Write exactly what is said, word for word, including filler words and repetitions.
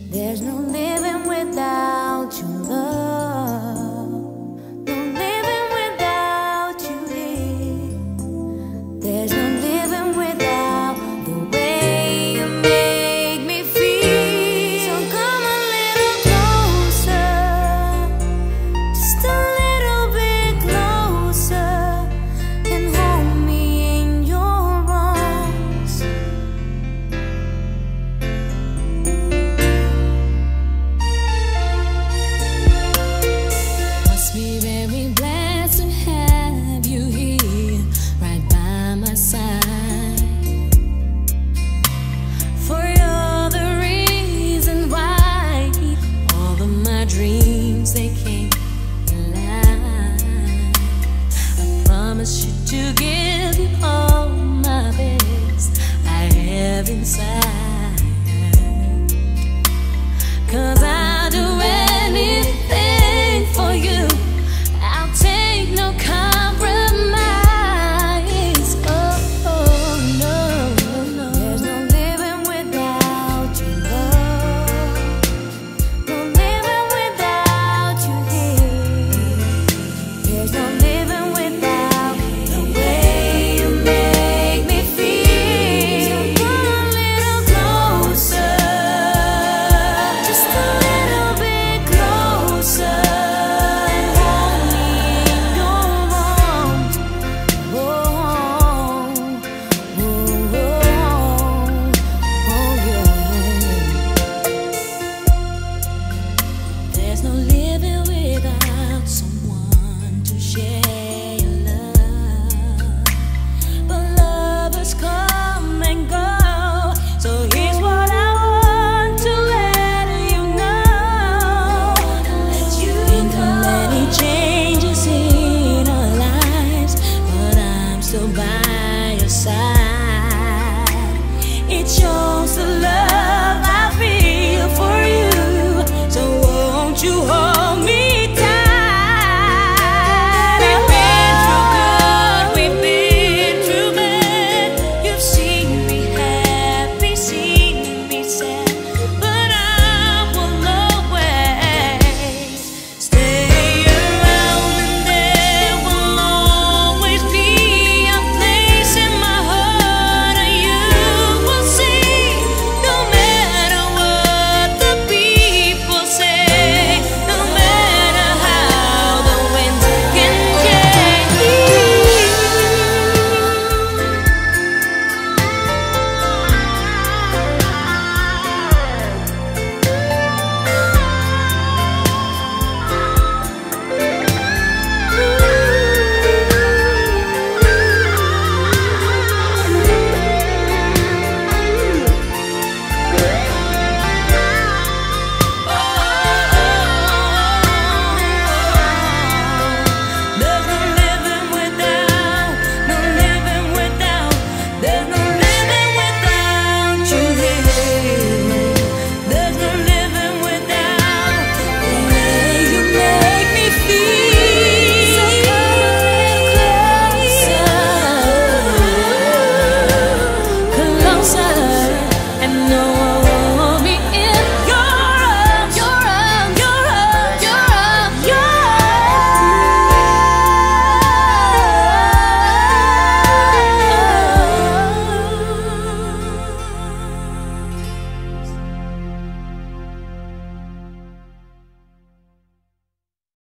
There's no living without your love, no living without you here. There's no living without the way you make me feel. So come a little closer, just a little bit closer, and hold me in your arms. Must be very blessed to have you here, right by my side. For you're the reason why all of my dreams, they came alive. I promise you to give you all my best I have inside, 'cause I'll do anything for you. I'll take no compromise. Oh, oh no, no. There's no living without your love, no living without you here. There's no living without the way you make me feel. So come a little closer, just a little bit closer, and hold me in your arms. Oh, oh, oh, oh, yeah. There's no living without someone to share your love. But lovers come and go, so here's what I want to let you know. Been through many changes in our lives, but I'm still by your side. It's your